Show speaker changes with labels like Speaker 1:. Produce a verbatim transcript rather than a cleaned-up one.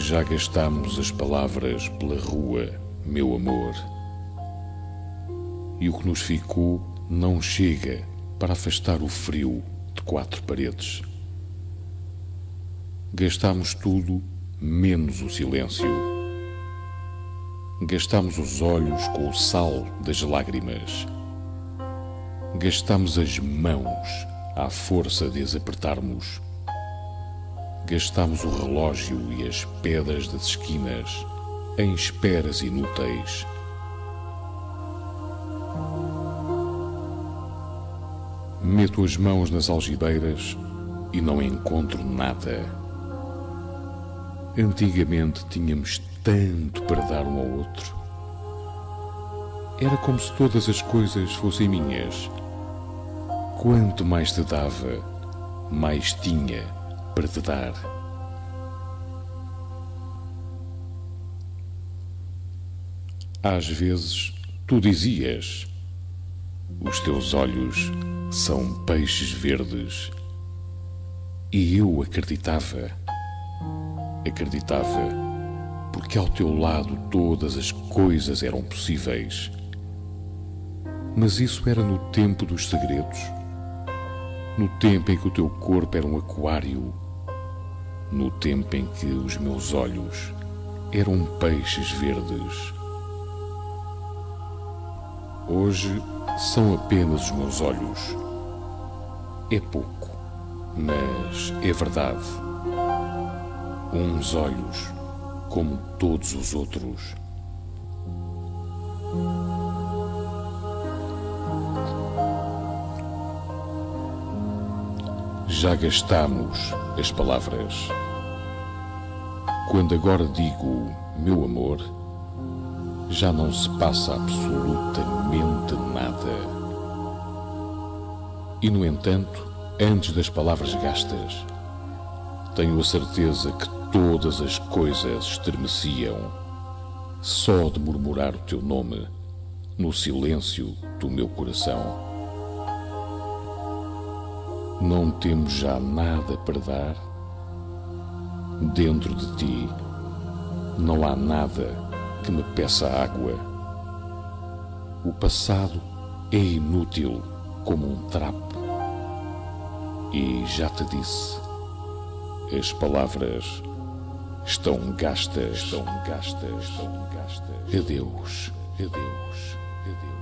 Speaker 1: Já gastámos as palavras pela rua, meu amor, e o que nos ficou não chega para afastar o frio de quatro paredes. Gastámos tudo menos o silêncio. Gastámos os olhos com o sal das lágrimas. Gastámos as mãos à força de as apertarmos. Gastámos o relógio e as pedras das esquinas em esperas inúteis. Meto as mãos nas algibeiras e não encontro nada. Antigamente tínhamos tanto para dar um ao outro. Era como se todas as coisas fossem minhas. Quanto mais te dava, mais tinha para te dar. Às vezes tu dizias: os teus olhos são peixes verdes. E eu acreditava. Acreditava, porque ao teu lado todas as coisas eram possíveis. Mas isso era no tempo dos segredos, no tempo em que o teu corpo era um aquário, no tempo em que os meus olhos eram peixes verdes. Hoje são apenas os meus olhos. É pouco, mas é verdade. Uns olhos como todos os outros. Já gastamos as palavras. Quando agora digo meu amor, já não se passa absolutamente nada. E, no entanto, antes das palavras gastas, tenho a certeza que todas as coisas estremeciam só de murmurar o teu nome no silêncio do meu coração. Não temos já nada para dar. Dentro de ti não há nada que me peça água. O passado é inútil como um trapo. E já te disse, as palavras estão gastas, estão gastas, estão gastas. Adeus, adeus, adeus.